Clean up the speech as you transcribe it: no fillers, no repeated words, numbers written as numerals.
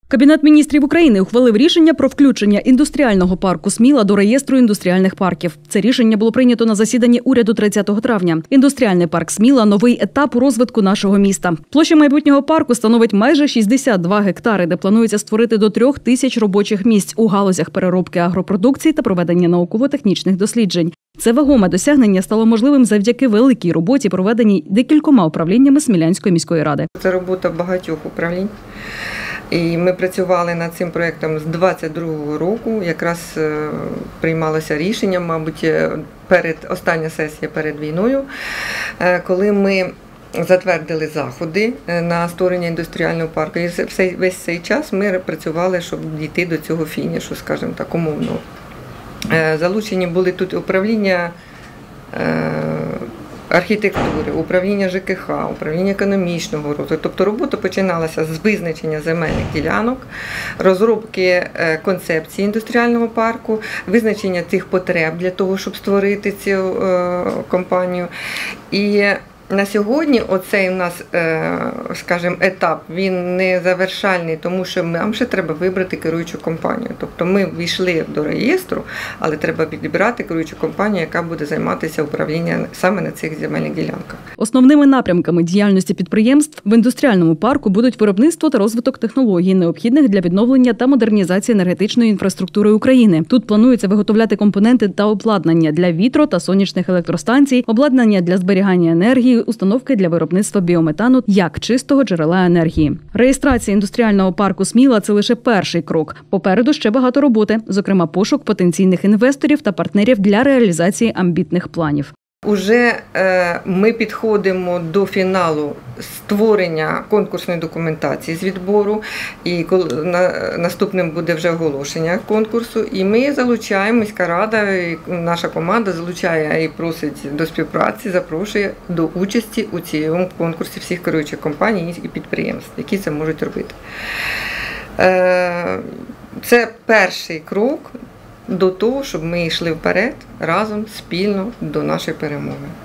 Кабінет міністрів України ухвалив рішення про включення індустріального парку Сміла до реєстру індустріальних парків. Це рішення було прийнято на засіданні уряду 30 травня. Індустріальний парк Сміла – новий етап у розвитку нашого міста. Площа майбутнього парку становить майже 62 гектари, де планується створити до 3000 робочих місць у галузях переробки агропродукції та проведення науково-технічних досліджень. Це вагоме досягнення стало можливим завдяки великій роботі, проведеній декількома управліннями Смілянської міської ради. Це робота багатьох управлінь. І ми працювали над цим проєктом з 22-го року. Якраз приймалося рішення, мабуть, остання сесія перед війною, коли ми затвердили заходи на створення індустріального парку. І весь цей час ми працювали, щоб дійти до цього фінішу, скажімо так, умовно. Залучені були тут управління архітектури, управління ЖКХ, управління економічного розвитку. Тобто робота починалася з визначення земельних ділянок, розробки концепції індустріального парку, визначення цих потреб для того, щоб створити цю компанію. І на сьогодні оцей у нас, скажімо, етап, він не завершальний, тому що нам ще треба вибрати керуючу компанію. Тобто ми війшли до реєстру, але треба підібрати керуючу компанію, яка буде займатися управлінням саме на цих земельних ділянках. Основними напрямками діяльності підприємств в індустріальному парку будуть виробництво та розвиток технологій, необхідних для відновлення та модернізації енергетичної інфраструктури України. Тут планується виготовляти компоненти та обладнання для вітро- та сонячних електростанцій, обладнання для зберігання енергії, установки для виробництва біометану як чистого джерела енергії. Реєстрація індустріального парку Сміла – це лише перший крок. Попереду ще багато роботи, зокрема пошук потенційних інвесторів та партнерів для реалізації амбітних планів. Уже ми підходимо до фіналу створення конкурсної документації з відбору, і наступним буде вже оголошення конкурсу. І ми залучаємо, міська рада, і наша команда залучає і просить до співпраці, запрошує до участі у цьому конкурсі всіх керуючих компаній і підприємств, які це можуть робити. Це перший крок до того, щоб ми йшли вперед разом, спільно до нашої перемоги.